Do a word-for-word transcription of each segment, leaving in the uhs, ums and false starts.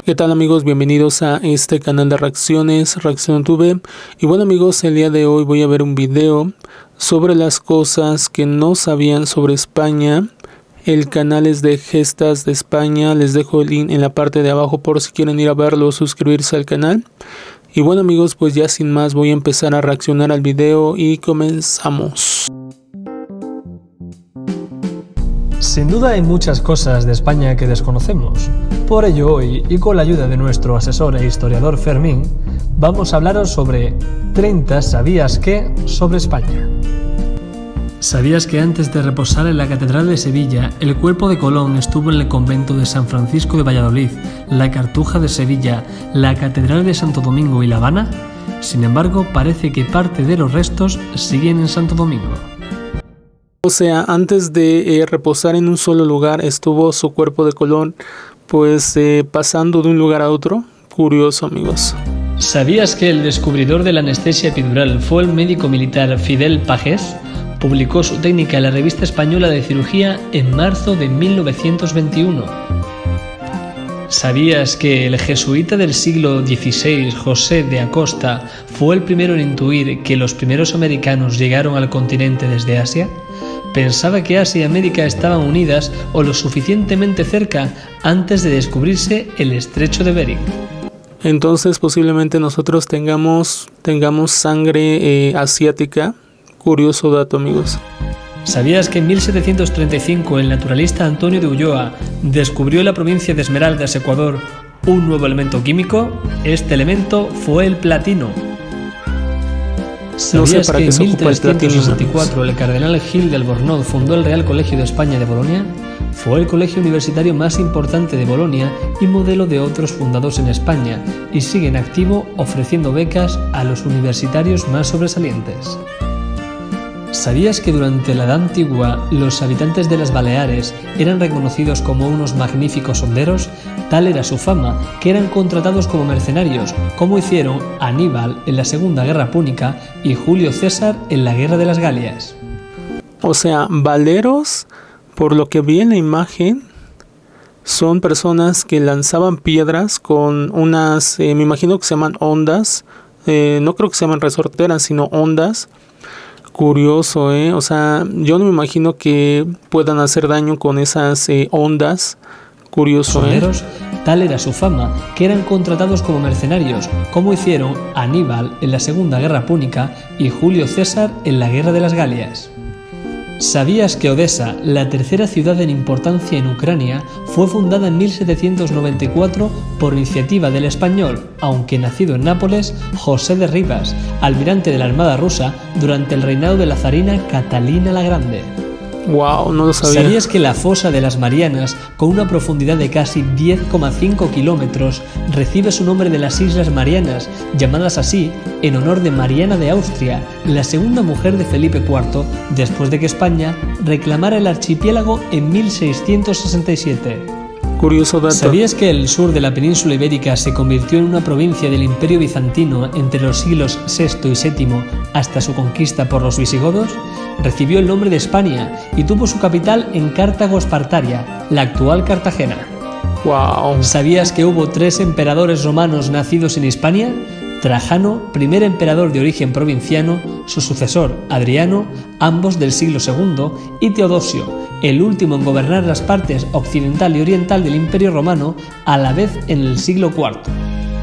¿Qué tal amigos? Bienvenidos a este canal de reacciones, Reacción Tube. Y bueno amigos, el día de hoy voy a ver un video sobre las cosas que no sabían sobre España. El canal es de Gestas de España, les dejo el link en la parte de abajo por si quieren ir a verlo o suscribirse al canal. Y bueno amigos, pues ya sin más voy a empezar a reaccionar al video y comenzamos. Sin duda hay muchas cosas de España que desconocemos. Por ello hoy, y con la ayuda de nuestro asesor e historiador Fermín, vamos a hablaros sobre treinta ¿sabías qué? Sobre España. ¿Sabías que antes de reposar en la Catedral de Sevilla, el cuerpo de Colón estuvo en el convento de San Francisco de Valladolid, la Cartuja de Sevilla, la Catedral de Santo Domingo y La Habana? Sin embargo, parece que parte de los restos siguen en Santo Domingo. O sea, antes de eh, reposar en un solo lugar estuvo su cuerpo de Colón, pues eh, pasando de un lugar a otro. Curioso amigos. ¿Sabías que el descubridor de la anestesia epidural fue el médico militar Fidel Pagés? Publicó su técnica en la Revista Española de Cirugía en marzo de mil novecientos veintiuno. ¿Sabías que el jesuita del siglo dieciséis, José de Acosta, fue el primero en intuir que los primeros americanos llegaron al continente desde Asia? Pensaba que Asia y América estaban unidas o lo suficientemente cerca antes de descubrirse el estrecho de Bering. Entonces posiblemente nosotros tengamos, tengamos sangre eh, asiática. Curioso dato amigos. ¿Sabías que en mil setecientos treinta y cinco el naturalista Antonio de Ulloa descubrió en la provincia de Esmeraldas, Ecuador, un nuevo elemento químico? Este elemento fue el platino. ¿Sabías no sé para que qué en se mil ocupa el trescientos sesenta y cuatro platino? el cardenal Gil de Albornoz fundó el Real Colegio de España de Bolonia? Fue el colegio universitario más importante de Bolonia y modelo de otros fundados en España, y sigue en activo ofreciendo becas a los universitarios más sobresalientes. ¿Sabías que durante la Edad Antigua los habitantes de las Baleares eran reconocidos como unos magníficos honderos? Tal era su fama que eran contratados como mercenarios, como hicieron Aníbal en la Segunda Guerra Púnica y Julio César en la Guerra de las Galias. O sea, valeros, por lo que vi en la imagen, son personas que lanzaban piedras con unas, eh, me imagino que se llaman ondas, eh, no creo que se llaman resorteras, sino ondas. Curioso, ¿eh? O sea, yo no me imagino que puedan hacer daño con esas eh, ondas. Curioso, ¿eh? Tal era su fama que eran contratados como mercenarios, como hicieron Aníbal en la Segunda Guerra Púnica y Julio César en la Guerra de las Galias. ¿Sabías que Odesa, la tercera ciudad en importancia en Ucrania, fue fundada en mil setecientos noventa y cuatro por iniciativa del español, aunque nacido en Nápoles, José de Rivas, almirante de la Armada rusa durante el reinado de la zarina Catalina la Grande? Wow, no lo sabía. ¿Sabías que la fosa de las Marianas, con una profundidad de casi diez coma cinco kilómetros, recibe su nombre de las Islas Marianas, llamadas así en honor de Mariana de Austria, la segunda mujer de Felipe cuarto, después de que España reclamara el archipiélago en mil seiscientos sesenta y siete? Curioso dato. ¿Sabías que el sur de la península ibérica se convirtió en una provincia del Imperio Bizantino entre los siglos sexto y séptimo hasta su conquista por los visigodos? Recibió el nombre de España y tuvo su capital en Cartago Espartaria, la actual Cartagena. Wow. ¿Sabías que hubo tres emperadores romanos nacidos en Hispania? Trajano, primer emperador de origen provinciano, su sucesor, Adriano, ambos del siglo segundo, y Teodosio, el último en gobernar las partes occidental y oriental del Imperio Romano, a la vez en el siglo cuarto.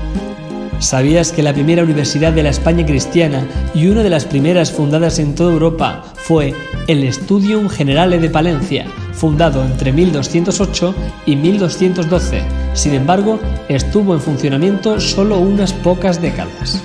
¿Sabías que la primera universidad de la España cristiana y una de las primeras fundadas en toda Europa fue el Studium Generale de Palencia, fundado entre mil doscientos ocho y mil doscientos doce? Sin embargo, estuvo en funcionamiento solo unas pocas décadas.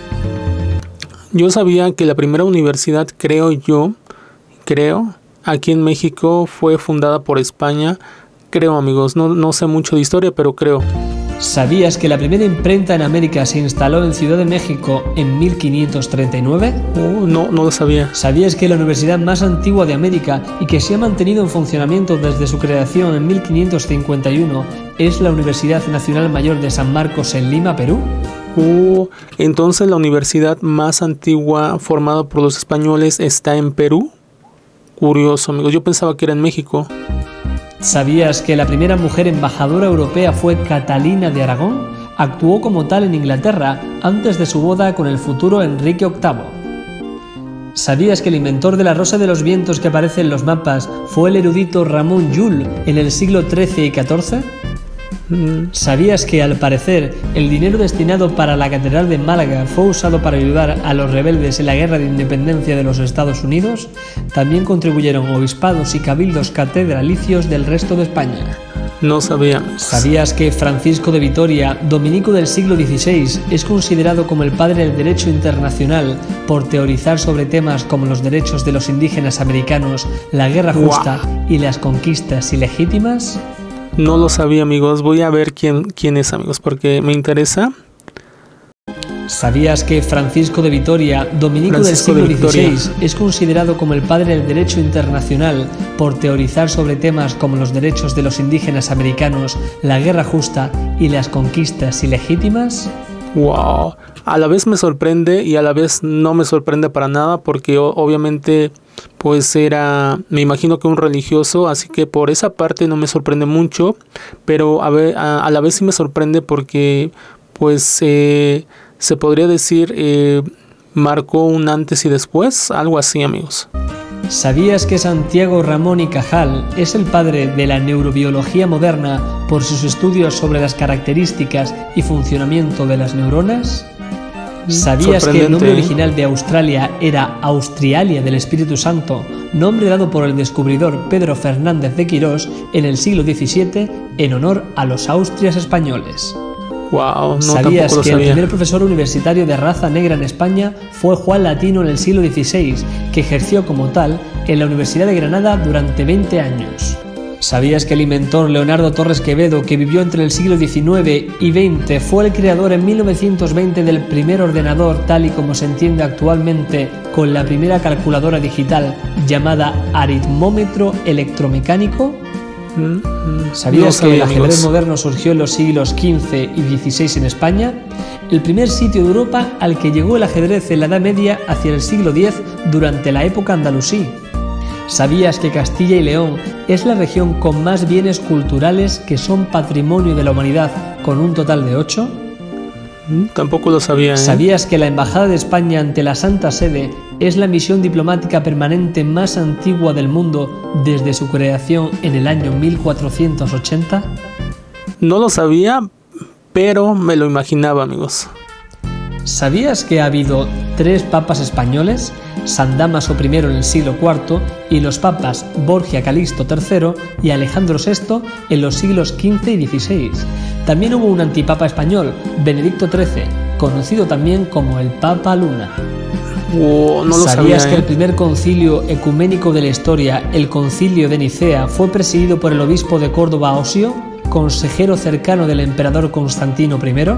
Yo sabía que la primera universidad, creo yo, creo, aquí en México fue fundada por España. Creo amigos, no, no sé mucho de historia, pero creo. ¿Sabías que la primera imprenta en América se instaló en Ciudad de México en mil quinientos treinta y nueve? Oh, no, no lo sabía. ¿Sabías que la universidad más antigua de América y que se ha mantenido en funcionamiento desde su creación en mil quinientos cincuenta y uno es la Universidad Nacional Mayor de San Marcos en Lima, Perú? Uh, entonces la universidad más antigua formada por los españoles está en Perú. Curioso, amigos. Yo pensaba que era en México. ¿Sabías que la primera mujer embajadora europea fue Catalina de Aragón? Actuó como tal en Inglaterra antes de su boda con el futuro Enrique octavo. ¿Sabías que el inventor de la rosa de los vientos que aparece en los mapas fue el erudito Ramón Llull en el siglo trece y catorce? ¿Sabías que, al parecer, el dinero destinado para la Catedral de Málaga fue usado para ayudar a los rebeldes en la Guerra de Independencia de los Estados Unidos? También contribuyeron obispados y cabildos catedralicios del resto de España. No sabíamos. ¿Sabías que Francisco de Vitoria, dominico del siglo dieciséis, es considerado como el padre del derecho internacional por teorizar sobre temas como los derechos de los indígenas americanos, la guerra justa wow. y las conquistas ilegítimas? No lo sabía, amigos. Voy a ver quién, quién es, amigos, porque me interesa. ¿Sabías que Francisco de Vitoria, dominico Francisco del siglo dieciséis, es considerado como el padre del derecho internacional por teorizar sobre temas como los derechos de los indígenas americanos, la guerra justa y las conquistas ilegítimas? Wow, a la vez me sorprende y a la vez no me sorprende para nada, porque obviamente pues era, me imagino que un religioso, así que por esa parte no me sorprende mucho, pero a, ver, a, a la vez sí me sorprende porque pues eh, se podría decir eh, marcó un antes y después, algo así, amigos. ¿Sabías que Santiago Ramón y Cajal es el padre de la neurobiología moderna por sus estudios sobre las características y funcionamiento de las neuronas? ¿Sabías que el nombre original de Australia era Australia del Espíritu Santo, nombre dado por el descubridor Pedro Fernández de Quirós en el siglo diecisiete en honor a los austrias españoles? Wow, no, ¿Sabías que sabía. el primer profesor universitario de raza negra en España fue Juan Latino en el siglo dieciséis, que ejerció como tal en la Universidad de Granada durante veinte años? ¿Sabías que el inventor Leonardo Torres Quevedo, que vivió entre el siglo diecinueve y veinte, fue el creador en mil novecientos veinte del primer ordenador tal y como se entiende actualmente, con la primera calculadora digital llamada aritmómetro electromecánico? ¿Sabías no que el ajedrez amigos. moderno surgió en los siglos quince y dieciséis en España? El primer sitio de Europa al que llegó el ajedrez en la Edad Media hacia el siglo diez durante la época andalusí. ¿Sabías que Castilla y León es la región con más bienes culturales que son patrimonio de la humanidad, con un total de ocho? Tampoco lo sabía, ¿eh? ¿Sabías que la Embajada de España ante la Santa Sede es la misión diplomática permanente más antigua del mundo desde su creación en el año mil cuatrocientos ochenta? No lo sabía, pero me lo imaginaba, amigos. ¿Sabías que ha habido tres papas españoles? San Dámaso primero en el siglo cuarto y los papas Borgia Calixto tercero y Alejandro sexto en los siglos quince y dieciséis. También hubo un antipapa español, Benedicto trece, conocido también como el Papa Luna. Oh, no lo ¿Sabías sabía, que ¿eh? el primer concilio ecuménico de la historia, el Concilio de Nicea, fue presidido por el obispo de Córdoba Osio, consejero cercano del emperador Constantino primero?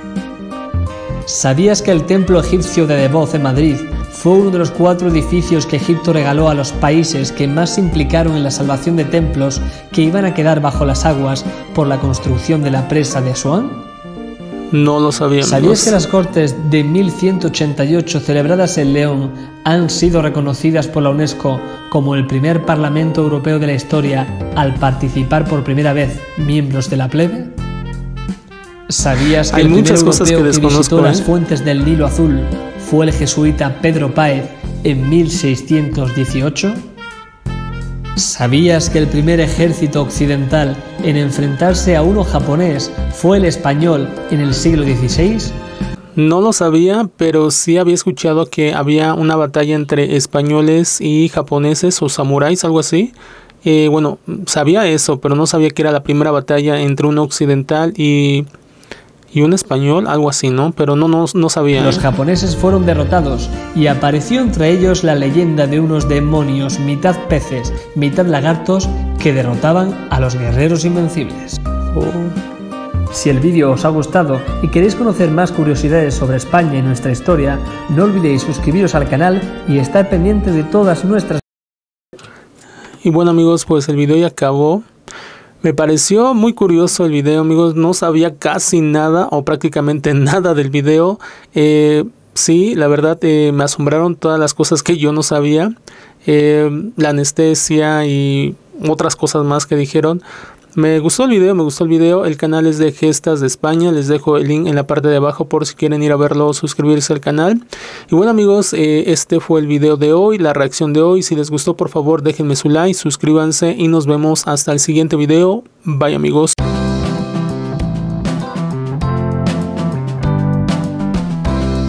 ¿Sabías que el templo egipcio de Deboz en Madrid fue uno de los cuatro edificios que Egipto regaló a los países que más se implicaron en la salvación de templos que iban a quedar bajo las aguas por la construcción de la presa de Asuán? No lo sabía. ¿Sabías que las Cortes de mil ciento ochenta y ocho celebradas en León han sido reconocidas por la UNESCO como el primer Parlamento Europeo de la historia al participar por primera vez miembros de la plebe? ¿Sabías que Hay el primer muchas cosas europeo que que visitó desconozco, las ¿eh? fuentes del Nilo Azul fue el jesuita Pedro Páez en mil seiscientos dieciocho? ¿Sabías que el primer ejército occidental en enfrentarse a uno japonés fue el español en el siglo dieciséis? No lo sabía, pero sí había escuchado que había una batalla entre españoles y japoneses o samuráis, algo así. Eh, bueno, sabía eso, pero no sabía que era la primera batalla entre un occidental y... y un español, algo así, ¿no? Pero no, no, no sabía. Los ¿eh? japoneses fueron derrotados y apareció entre ellos la leyenda de unos demonios mitad peces, mitad lagartos que derrotaban a los guerreros invencibles. Oh. Si el vídeo os ha gustado y queréis conocer más curiosidades sobre España y nuestra historia, no olvidéis suscribiros al canal y estar pendiente de todas nuestras... Y bueno, amigos, pues el video ya acabó. Me pareció muy curioso el video, amigos. No sabía casi nada o prácticamente nada del video. Eh, sí, la verdad eh, me asombraron todas las cosas que yo no sabía. Eh, la anestesia y otras cosas más que dijeron. Me gustó el video, me gustó el video. El canal es de Gestas de España. Les dejo el link en la parte de abajo por si quieren ir a verlo o suscribirse al canal. Y bueno amigos, eh, este fue el video de hoy, la reacción de hoy. Si les gustó, por favor déjenme su like, suscríbanse y nos vemos hasta el siguiente video. Bye amigos.